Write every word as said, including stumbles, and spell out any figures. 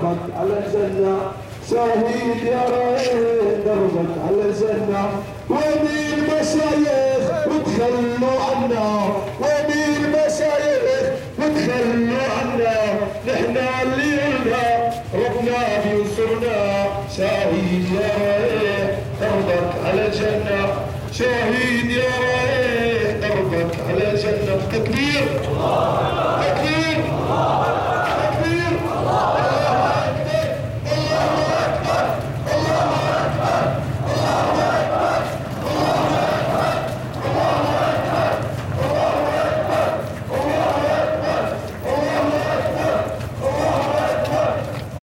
دربك على الجنة شهيد يا ريت دربك على الجنة ومين المشايخ وتخلوا عنا ومين المشايخ وتخلوا عنا نحنا اللي قلنا ربنا بينصرنا شهيد يا ريت دربك على الجنة شهيد يا ريت دربك على الجنة تكبير